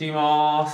ってきます。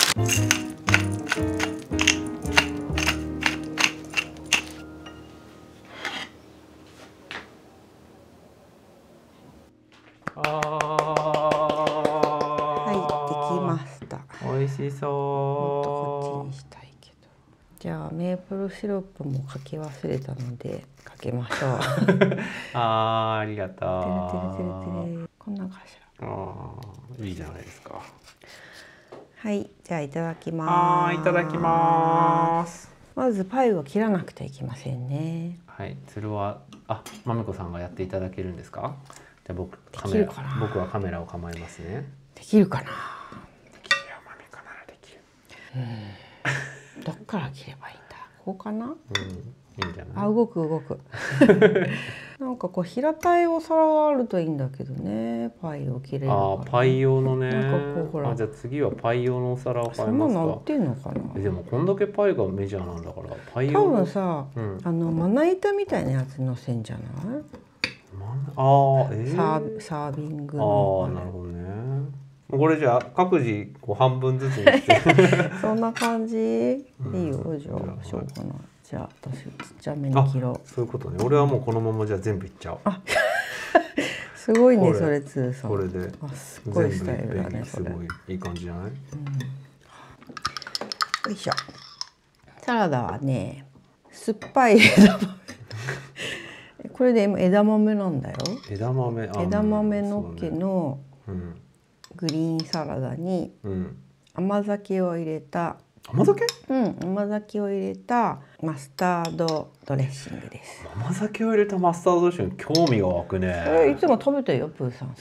はい、できました。 美味しそう。 もっとこっちにしたいけど。じゃあメープルシロップもかけ忘れたのでかけましょう。 ありがとう。 てるてる。こんなかしら。 いいじゃないですか。 はい、じゃあいただきます。 いただきます。 まずパイを切らなくてはいけませんね。 はい、それはまみこさんがやっていただけるんですか。じゃあ僕はカメラを構えますね。 できるかな。 できるよ、まみこならできる。 どっから切ればいいんだ。こうかな。 いいんじゃない。 動く。なんかこう平たいお皿があるといいんだけどね。パイを切れるから、ね。 パイ用のね。 なんかこうほら。 じゃあ次はパイ用のお皿を買いますか。 そんなの売ってんのかな。でもこんだけパイがメジャーなんだからパイ用。多分さ、まな板みたいなやつのせんじゃない。サービングの。 なるほどね。これじゃあ各自こう半分ずつにしてそんな感じ。いいよ、じゃあしょうがない。じゃあ私ちっちゃめに切ろう。 そういうことね。俺はもうこのままじゃあ全部いっちゃおう。 すごいね、それつーさん。 これで。 すごいスタイルだね。 すごいいい感じじゃない？ よいしょ。サラダはね、酸っぱい枝豆。これで枝豆なんだよ。枝豆のっけのグリーンサラダに甘酒を入れた。甘酒を入れたマスタードドレッシングです。 甘酒を入れたマスタードドレッシング、興味が湧くね。 いつも食べてるよ、プーさん。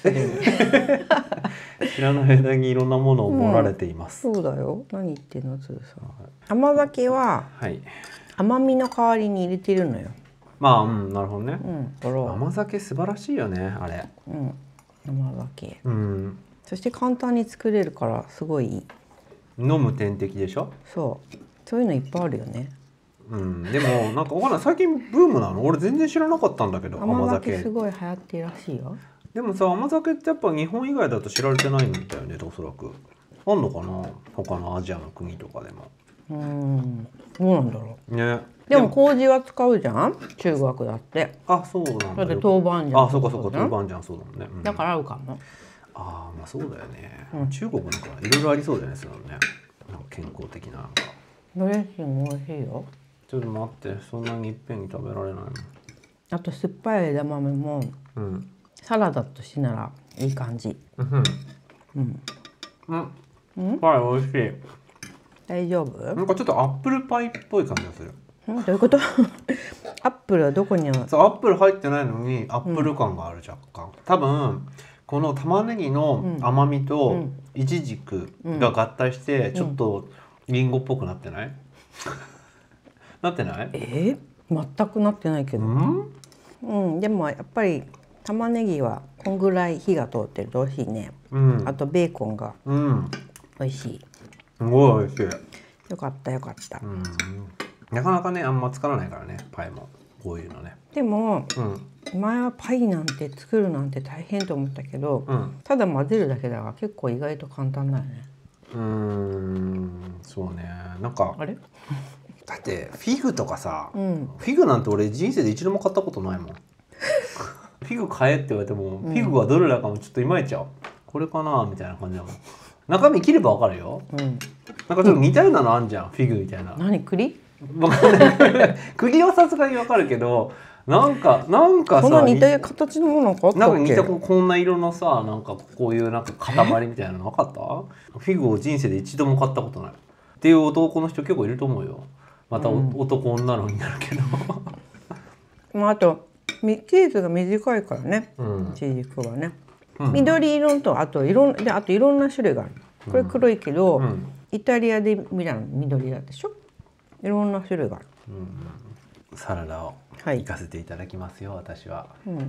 知らない間にいろんなものを盛られています。 そうだよ。何言ってんの、つーさん。甘酒は甘みの代わりに入れてるのよ。 なるほどね。甘酒素晴らしいよね、あれ。 甘酒。そして簡単に作れるからすごいいい。 飲む点滴でしょ。 そういうのいっぱいあるよね。 でもなんかわかんない、最近ブームなの。俺全然知らなかったんだけど。 甘酒すごい流行ってるらしいよ。 でもさ、甘酒ってやっぱ日本以外だと知られてないんだよね、おそらく。あんのかな、他のアジアの国とかでも。 どうなんだろうね。 でも麹は使うじゃん、中国だって。 そうなんだ。 だって豆板醤。 そうか豆板醤、そうだもんね。 だから合うかも。 そうだよね。中国なんかいろいろありそうだよね、そのね。健康的ななんか。 ドレッシング美味しいよ。 ちょっと待って、そんなにいっぺんに食べられないの。 あと酸っぱい枝豆もサラダとしてならいい感じ。 パイ美味しい。 大丈夫？ なんかちょっとアップルパイっぽい感じがする。 どういうこと？アップルはどこにある？ アップル入ってないのにアップル感がある、若干。多分この玉ねぎの甘みとイチジクが合体してちょっとリンゴっぽくなってない？なってない？ 全くなってないけど。でもやっぱり玉ねぎはこんぐらい火が通ってると美味しいね。あとベーコンが美味しい。 すごい美味しい。 よかったよかった。 なかなかね、あんま作らないからね、パイもこういうのね。 でも、前はパイなんて作るなんて大変と思ったけど、ただ混ぜるだけだから結構意外と簡単だよね。 そうね。なんかあれ？ だってフィグとかさ、フィグなんて俺人生で一度も買ったことないもん。フィグ買えって言われても、フィグはどれだかもちょっといまいちゃう。これかなみたいな感じだもん。中身切ればわかるよ。なんかちょっと似たようなのあんじゃん、フィグみたいな。 何？栗？ 栗はさすがにわかるけど、なんかさ、 そんな似た形のものがあったっけ？ なんか似たこんな色のさ、なんかこういうなんか塊みたいなのなかった？フィグを人生で一度も買ったことないっていう男の人結構いると思うよ。また男女のになるけど。 あとケースが短いからね、イチジクはね。緑色とあといろんな種類がある。これ黒いけど、イタリアで見たら緑だでしょ。いろんな種類がある。 サラダをいかせていただきますよ、私は。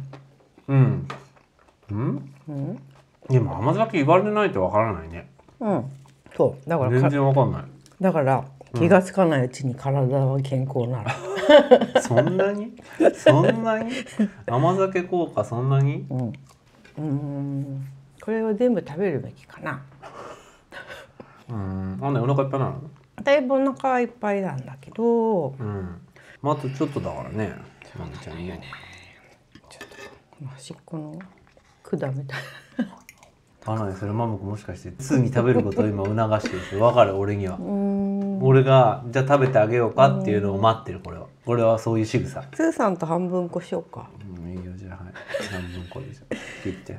でも甘酒言われないとわからないね。 そうだから全然わかんない。 だから気がつかないうちに体は健康なの。 そんなに甘酒効果そんなに？ これを全部食べるべきかな。 あんねお腹いっぱいなの？ だいぶお腹いっぱいなんだけど、 まあ、あとちょっとだからね、まみちゃんね。 ちょっとこの端っこの管みたいな。 それマムコもしかして2に食べることを今促してるって分かる？俺には。俺がじゃあ食べてあげようかっていうのを待ってる。これはそういう仕草。 2さんと半分こしようか。 いいよ、じゃあはい半分こで切って。はい。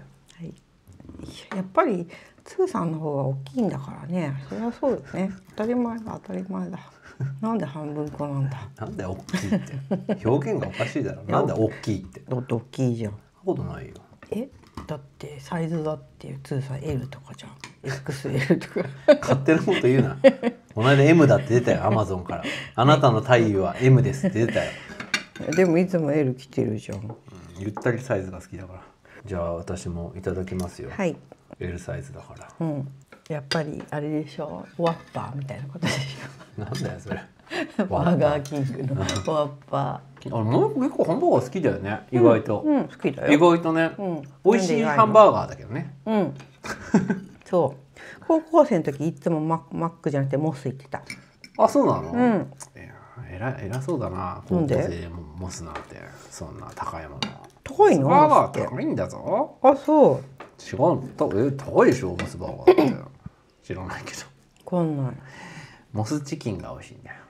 やっぱり2さんの方が大きいんだからね。それはそうよね。当たり前だなんで半分こなんだ。 なんで大きいって表現がおかしいだろ。なんで大きいって。 だって大きいじゃん。 そんなことないよ。 だってサイズだっていう2さん L とかじゃん。XL とか勝手なこと言うな。この間 M だって出たよ、アマゾンから。あなたの体重は M ですって出たよ。 でもいつも L 着てるじゃん。 ゆったりサイズが好きだから。じゃあ私もいただきますよ。 はい。 L サイズだから。 やっぱりあれでしょ。ワッパーみたいなことでしょ。 なんだよそれ。 バーガーキングのワッパー。 もう結構ハンバーガー好きだよね。意外と。 好きだよ。 意外とね。美味しいハンバーガーだけどね。 そう。高校生の時いつもマックじゃなくてモス行ってた。 あ、そうなの？いや、偉そうだな。高校生でモスなんてそんな高いもの。 高いの？ バーガー高いんだぞ。 あ、そう。 違う。高いでしょモスバーガーって。知らないけど。 こんない。 モスチキンが美味しいんだよ。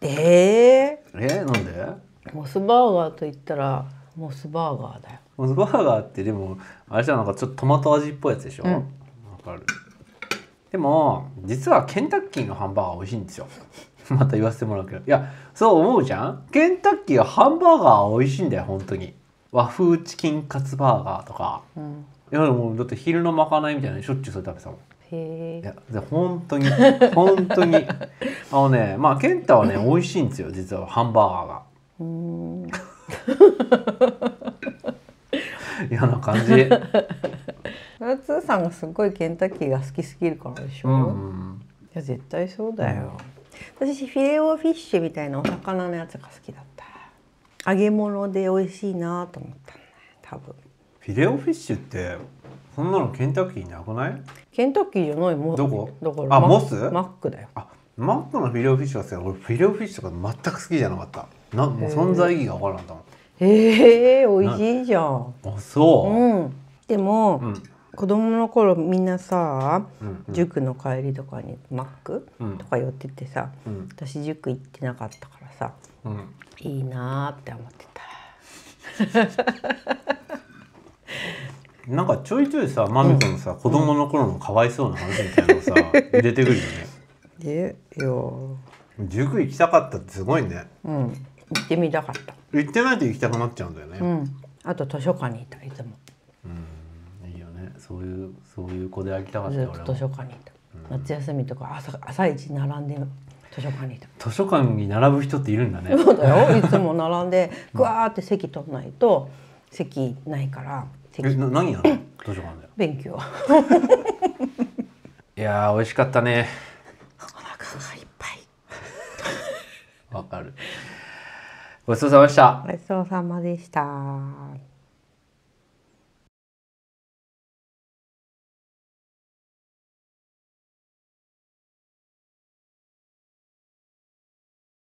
なんで？ モスバーガーと言ったらモスバーガーだよ。 モスバーガーってでもあれじゃなんかちょっとトマト味っぽいやつでしょ。わかる。でも実はケンタッキーのハンバーガー美味しいんですよ。また言わせてもらうけど、いやそう思うじゃん。ケンタッキーはハンバーガー美味しいんだよ本当に。和風チキンカツバーガーとか。いやでもだって昼のまかないみたいなのしょっちゅうそれ食べてたもん。いや本当にまあケンタはね美味しいんですよ実はハンバーガーが。嫌な感じ。 ツーさんがすごいケンタッキーが好きすぎるからでしょ。いや絶対そうだよ。私フィレオフィッシュみたいなお魚のやつが好きだった。揚げ物で美味しいなと思ったんだよ多分。 フィレオフィッシュってそんなのケンタッキーなくない？ ケンタッキーじゃないもん。 どこ？ だからモス？ マックだよ。 マックのフィレオフィッシュが好きだ。俺フィレオフィッシュとか全く好きじゃなかった。もう存在意義が分からんだもん。 美味しいじゃん。 そう。 でも、子供の頃みんなさ、塾の帰りとかにマックとか寄っててさ、私塾行ってなかったからさ、いいなって思ってた。 なんかちょいちょいさ、マミコのさ、子供の頃のかわいそうな話みたいなのさ、入れてくるよね。塾行きたかったってすごいね。 行ってみたかった。 行ってないと行きたくなっちゃうんだよね。 あと図書館にいたいつも。 いいよね。そういう子でありたかった。 ずっと図書館にいた。夏休みとか朝一並んで図書館にいた。 図書館に並ぶ人っているんだね。 そうだよ。いつも並んでぐわーって席取んないと席ないから。 何やるの？図書館で。 勉強。 いやー美味しかったね。 お腹がいっぱい。 わかる。ごちそうさまでした。 ごちそうさまでした。